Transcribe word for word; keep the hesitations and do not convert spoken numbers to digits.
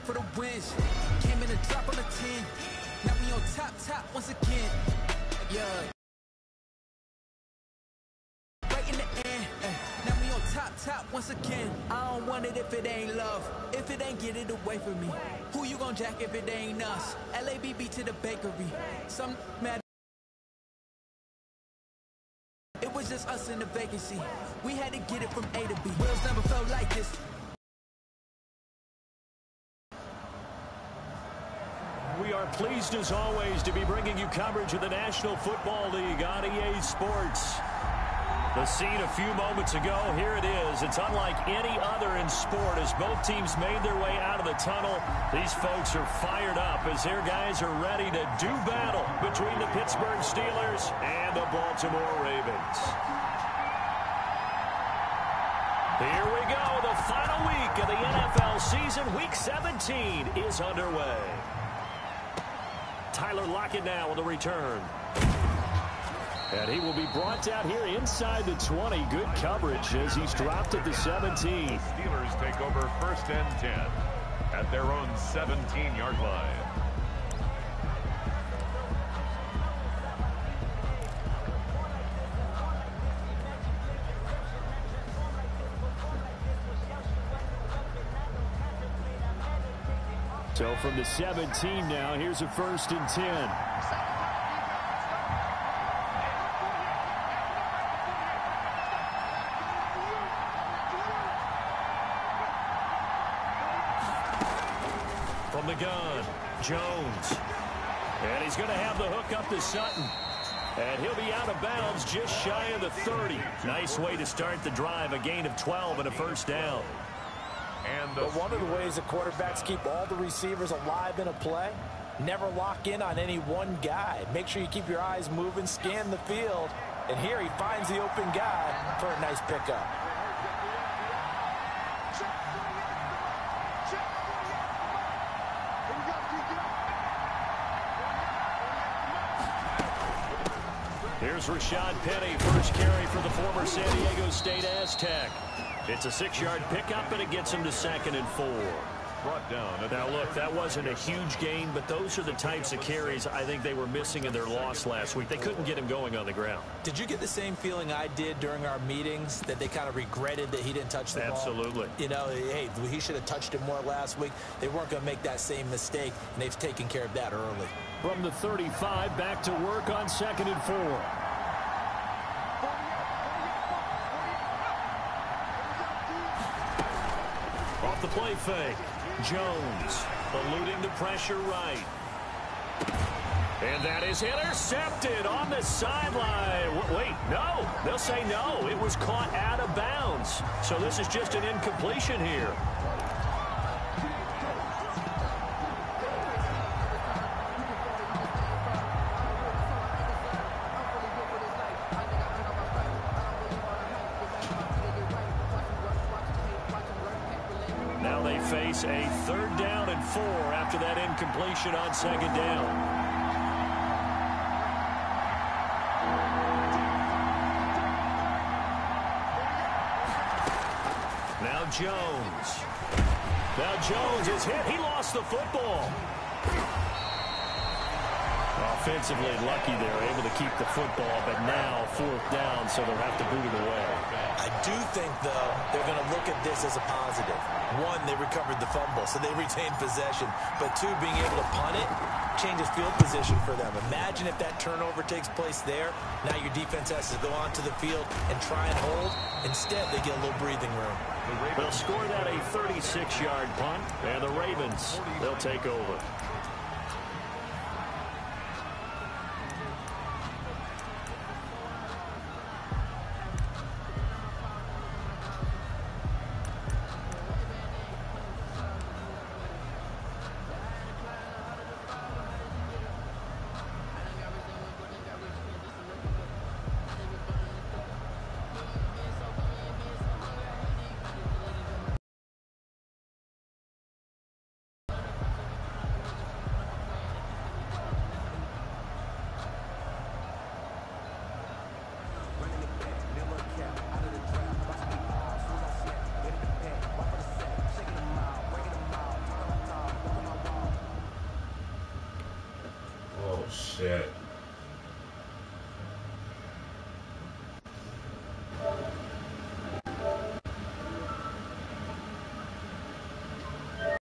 for the wins. Came in a drop on the ten. Now we on top, top once again. Yeah. Right in the end. Now we on top, top once again. I don't want it if it ain't love. If it ain't, get it away from me. Who you gon' jack if it ain't us? L A B B to the bakery. Some mad. It was just us in the vacancy. We had to get it from A to B. Wheels never felt like this. We are pleased as always to be bringing you coverage of the National Football League on E A Sports. The scene a few moments ago, here it is. It's unlike any other in sport as both teams made their way out of the tunnel. These folks are fired up as their guys are ready to do battle between the Pittsburgh Steelers and the Baltimore Ravens. Here we go. The final week of the N F L season, week seventeen, is underway. Tyler Lockett now on the return. And he will be brought down here inside the twenty. Good coverage as he's dropped at the seventeen. The Steelers take over first and ten at their own seventeen-yard line. So from the seventeen now, here's a first and ten. From the gun, Jones. And he's going to have the hook up to Sutton. And he'll be out of bounds just shy of the thirty. Nice way to start the drive, a gain of twelve and a first down. And but one of the ways that quarterbacks keep all the receivers alive in a play, never lock in on any one guy. Make sure you keep your eyes moving, scan the field. And here he finds the open guy for a nice pickup. Here's Rashad Penny, first carry for the former San Diego State Aztec. It's a six-yard pickup, and it gets him to second and four. Brought down. Now, look, that wasn't a huge gain, but those are the types of carries I think they were missing in their loss last week. They couldn't get him going on the ground. Did you get the same feeling I did during our meetings, that they kind of regretted that he didn't touch the Absolutely. ball? Absolutely. You know, hey, he should have touched it more last week. They weren't going to make that same mistake, and they've taken care of that early. From the thirty-five, back to work on second and four. Off the play fake, Jones eluding the pressure right. And that is intercepted on the sideline. Wait, no. They'll say no. It was caught out of bounds. So this is just an incompletion here. Face a third down and four after that incompletion on second down. Now Jones. Now Jones is hit. He lost the football. Offensively lucky they're able to keep the football, but now fourth down, so they'll have to boot it away. I do think, though, they're going to look at this as a positive. One, they recovered the fumble, so they retained possession. But two, being able to punt it changes field position for them. Imagine if that turnover takes place there. Now your defense has to go onto the field and try and hold. Instead, they get a little breathing room. They'll score that a thirty-six-yard punt, and the Ravens, they'll take over. shit.